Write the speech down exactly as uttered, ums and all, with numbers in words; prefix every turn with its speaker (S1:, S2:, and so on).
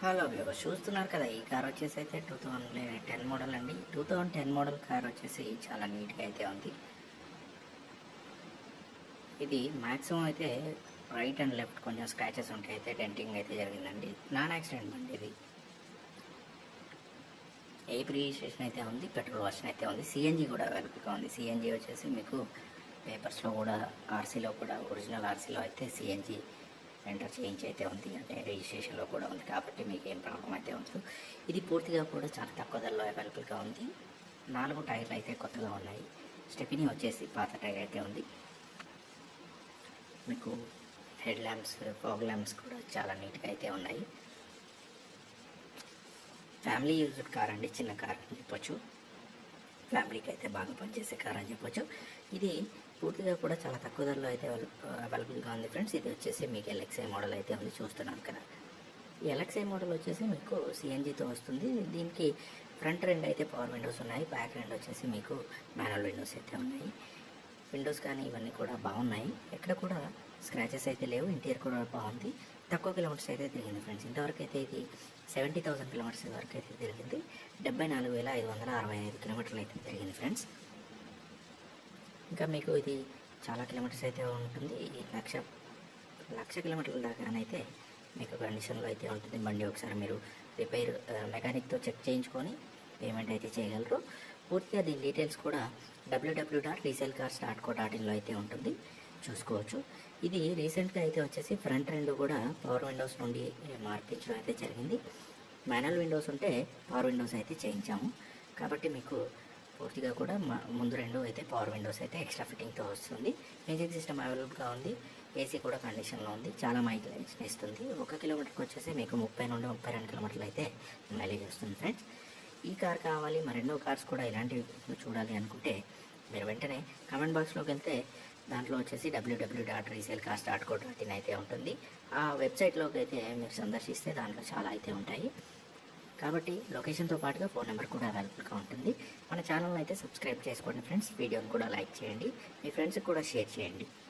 S1: Hello viewers, చూస్తున్నారు కదా, ఈ కార్ వచ్చేసి అయితే టూ థౌజండ్ టెన్ మోడల్ అండి. Two thousand ten model car వచ్చేసి చాలా నీట్గా అయితే ఉంది. ఇది మ్యాక్సిమం అయితే రైట్ అండ్ లెఫ్ట్ కొంచెం స్క్రాచెస్ ఉంటాయి, అయితే డెంటింగ్ అయితే జరిగిందండి. నాన్ యాక్సిడెంట్ బండి ఇది. ఏపీ రిజిస్ట్రేషన్ అయితే ఉంది, పెట్రోల్ వర్షన్ అయితే ఉంది, సిఎన్జీ కూడా అవైలబుల్గా ఉంది. సిఎన్జీ వచ్చేసి మీకు పేపర్స్లో కూడా, ఆర్సీలో కూడా, ఒరిజినల్ ఆర్సీలో అయితే సిఎన్జీ ఎంటర్ చేయించి అయితే ఉంది, అంటే రిజిస్ట్రేషన్లో కూడా ఉంది, కాబట్టి మీకు ఏం ప్రాబ్లం అయితే ఉండదు. ఇది పూర్తిగా కూడా చాలా తక్కువ ధరలో అవైలబుల్గా ఉంది. నాలుగు టైర్లు అయితే కొత్తగా ఉన్నాయి. స్టెపినీ వచ్చేసి పాత టైర్ అయితే ఉంది. మీకు హెడ్ ల్యాంప్స్, ఫాగ్ ల్యాంప్స్ కూడా చాలా నీట్గా అయితే ఉన్నాయి. ఫ్యామిలీ యూజ్డ్ కార్ అండి, చిన్న కార్ అని చెప్పొచ్చు. ఫ్యామిలీకి అయితే బాగా పనిచేసే కార్ అని చెప్పొచ్చు. ఇది పూర్తిగా కూడా చాలా తక్కువ ధరలో అయితే అవైలబుల్గా ఉంది ఫ్రెండ్స్. ఇది వచ్చేసి మీకు ఎల్ఎక్స్ఐ మోడల్ అయితే ఉంది, చూస్తున్నాను కదా. ఈ ఎల్ఎక్స్ఐ మోడల్ వచ్చేసి మీకు సిఎన్జితో వస్తుంది. దీనికి ఫ్రంట్ రెండు అయితే పవర్ విండోస్ ఉన్నాయి, బ్యాక్ రెండు వచ్చేసి మీకు మాన్యువల్ విండోస్ అయితే ఉన్నాయి. విండోస్ కానీ ఇవన్నీ కూడా బాగున్నాయి, ఎక్కడ కూడా స్క్రాచెస్ అయితే లేవు. ఇంటీరియర్ కూడా బాగుంది. తక్కువ కిలోమీటర్స్ అయితే తిరిగింది ఫ్రెండ్స్. ఇంతవరకు అయితే ఇది సెవెంటీ థౌసండ్ కిలోమీటర్స్ వరకు అయితే తిరిగింది. డెబ్బై నాలుగు వేల ఐదు వందల అరవై ఐదు కిలోమీటర్లు అయితే తిరిగింది ఫ్రెండ్స్. ఇంకా మీకు ఇది చాలా కిలోమీటర్స్ అయితే ఉంటుంది. లక్ష లక్ష కిలోమీటర్ల దాకానైతే మీకు కండిషన్లో అయితే ఉంటుంది బండి. ఒకసారి మీరు రిపేర్ మెకానిక్తో చెక్ చేయించుకొని పేమెంట్ అయితే చేయగలరు. పూర్తిగా దీని డీటెయిల్స్ కూడా డబ్ల్యూడబ్ల్యూ dot resale cars dot co dot ఇన్లో అయితే ఉంటుంది, చూసుకోవచ్చు. ఇది రీసెంట్గా అయితే వచ్చేసి ఫ్రంట్ రెండు కూడా పవర్ విండోస్ నుండి మార్పించడం అయితే జరిగింది. మాన్యువల్ విండోస్ ఉంటే పవర్ విండోస్ అయితే చేయించాము, కాబట్టి మీకు పూర్తిగా కూడా ముందు రెండు అయితే పవర్ విండోస్ అయితే ఎక్స్ట్రా ఫిట్టింగ్తో వస్తుంది. మ్యూజిక్ సిస్టమ్ అవైలబుల్గా ఉంది. ఏసీ కూడా కండిషన్లో ఉంది, చాలా మైలేజ్ ఇస్తుంది. ఒక కిలోమీటర్కి వచ్చేసి మీకు ముప్పై నుండి ముప్పై రెండు కిలోమీటర్లు అయితే మైలేజ్ వస్తుంది ఫ్రెండ్స్. ఈ కార్ కావాలి, మరెన్నో కార్స్ కూడా ఇలాంటివి చూడాలి అనుకుంటే మీరు వెంటనే కామెంట్ బాక్స్లోకి వెళ్తే దాంట్లో వచ్చేసి డబ్ల్యూడబ్ల్యూ dot resale cars dot co dot in అయితే ఉంటుంది. ఆ వెబ్సైట్లోకి అయితే మీరు సందర్శిస్తే దాంట్లో చాలా అయితే ఉంటాయి, కాబట్టి లొకేషన్తో పాటుగా ఫోన్ నెంబర్ కూడా అవైలబుల్గా ఉంటుంది. మన ఛానల్ అయితే సబ్స్క్రైబ్ చేసుకోండి ఫ్రెండ్స్. వీడియోని కూడా లైక్ చేయండి, మీ ఫ్రెండ్స్కి కూడా షేర్ చేయండి.